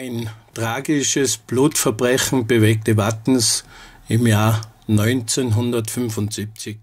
Ein tragisches Blutverbrechen bewegte Wattens im Jahr 1975.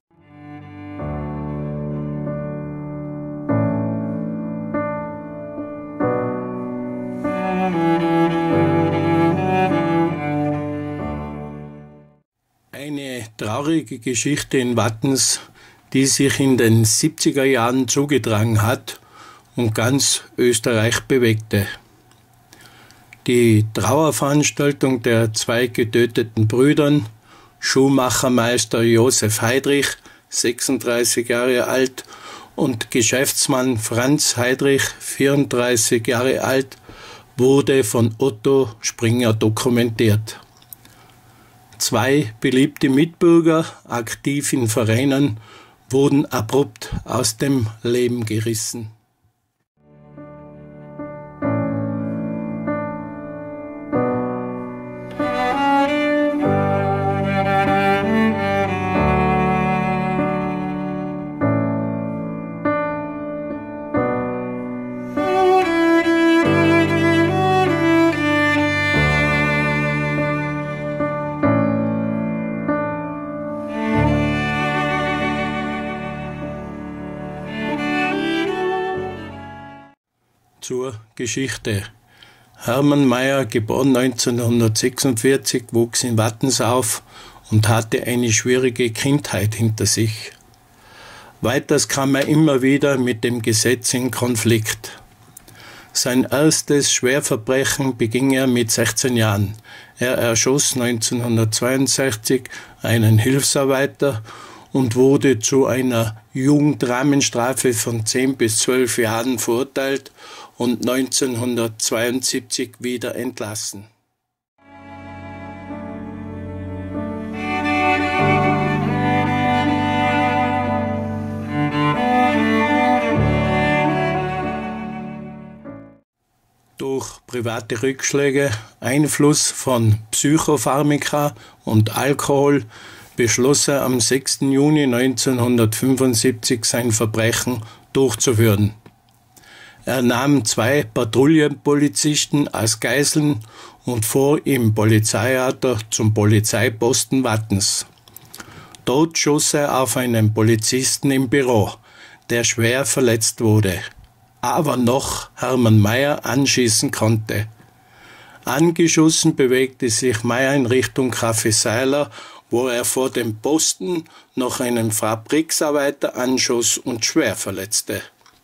Eine traurige Geschichte in Wattens, die sich in den 70er Jahren zugetragen hat und ganz Österreich bewegte. Die Trauerveranstaltung der zwei getöteten Brüdern, Schuhmachermeister Josef Heidrich, 36 Jahre alt, und Geschäftsmann Franz Heidrich, 34 Jahre alt, wurde von Otto Springer dokumentiert. Zwei beliebte Mitbürger, aktiv in Vereinen, wurden abrupt aus dem Leben gerissen. Zur Geschichte. Hermann Mayer, geboren 1946, wuchs in Wattens auf und hatte eine schwierige Kindheit hinter sich. Weiters kam er immer wieder mit dem Gesetz in Konflikt. Sein erstes Schwerverbrechen beging er mit 16 Jahren. Er erschoss 1962 einen Hilfsarbeiter und wurde zu einer Jugendrahmenstrafe von 10 bis 12 Jahren verurteilt und 1972 wieder entlassen. Durch private Rückschläge, Einfluss von Psychopharmaka und Alkohol beschloss er am 6. Juni 1975 sein Verbrechen durchzuführen. Er nahm 2 Patrouillenpolizisten als Geiseln und fuhr im Polizeiauto zum Polizeiposten Wattens. Dort schoss er auf einen Polizisten im Büro, der schwer verletzt wurde, aber noch Hermann Mayer anschießen konnte. Angeschossen bewegte sich Mayer in Richtung Café Seiler, wo er vor dem Posten noch einen Fabriksarbeiter anschoss und schwer verletzte.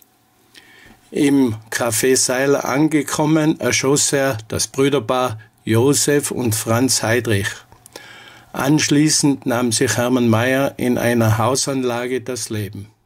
Im Café Seiler angekommen, erschoss er das Brüderpaar Josef und Franz Heidrich. Anschließend nahm sich Hermann Mayer in einer Hausanlage das Leben.